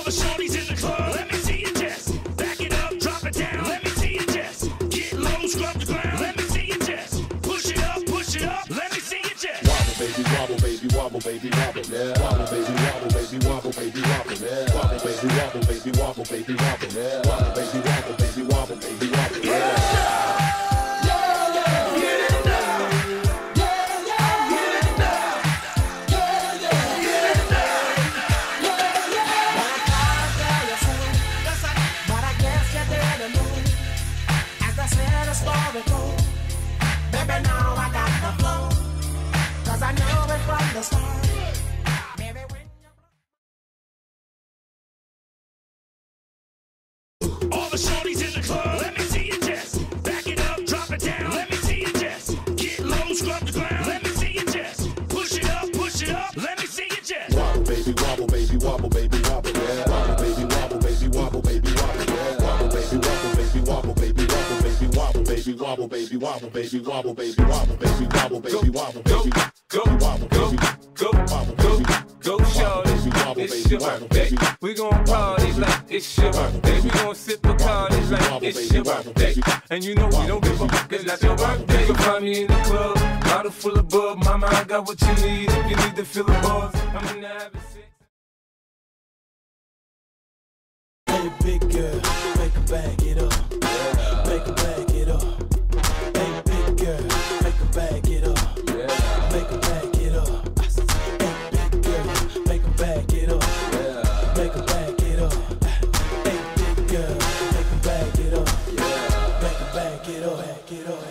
the shorties in the club, let me see you just back it up, drop it down, let me see you just get low, scrub the ground, let me see you just push it up, let me see you just wobble baby, wobble baby, wobble baby, wobble, yeah. Wobble baby, wobble baby, wobble baby, wobble, yeah. Wobble baby, wobble baby, wobble baby, wobble, yeah. Wobble baby, wobble baby, wobble baby, wobble, yeah. Baby, now I got the flow, 'cause I know it from the start. Baby, when all the shorties in the club, let me see you just back it up, drop it down, let me see you just get low, scrub the ground, let me see you just push it up, let me see you just wobble baby, wobble baby, wobble baby, wobble, yeah. Wobble baby, wobble baby, wobble baby, wobble, yeah. Wobble baby, wobble baby, wobble baby, wobble baby, wobble baby, wobble baby, wobble baby, wobble baby, wobble baby, wobble baby, wobble baby, go, shorty, it's your birthday. We gon' party like it's your birthday. We gon' sip a party like it's your birthday. And you know we don't give a fuck, it's not your birthday. You can find me in the club, bottle full of bub. Mama, I got what you need if you need to fill the buzz. I'm in the habit sex. Hey, big girl, make her bag it up. Yeah. Make her bag it up. Hey, big girl, make her bag it up. Yeah. Make her bag it up. Hey, big girl, make her bag it up. Yeah. Make her bag it up. Hey, big girl, make her bag it up. Yeah. Make her bag it up. Bag it up.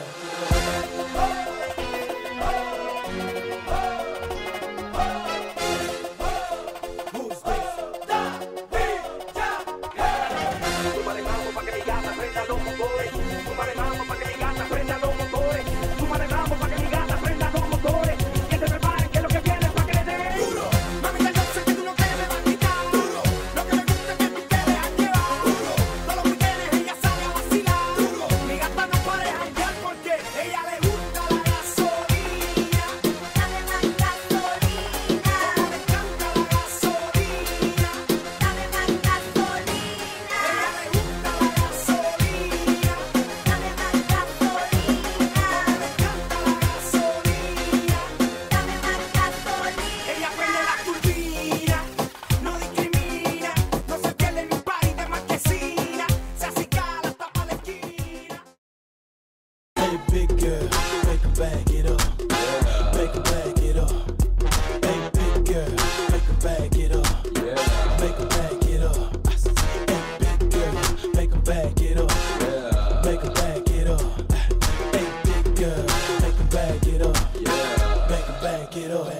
Big girl, make her bag it up. Yeah. Make her bag it up. Hey, big girl, make her bag it up. Yeah. Make her bag it up. Hey, big girl, make her bag it up. Yeah. Make her bag it up. Hey, big girl, make her bag it up. Yeah. Make her bag it up.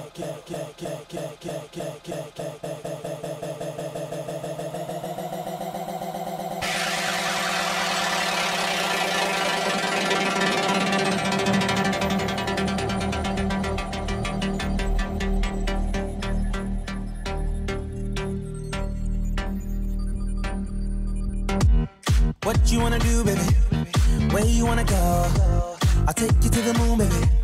What you wanna do, baby? Where you wanna go? I'll take you to the moon, baby.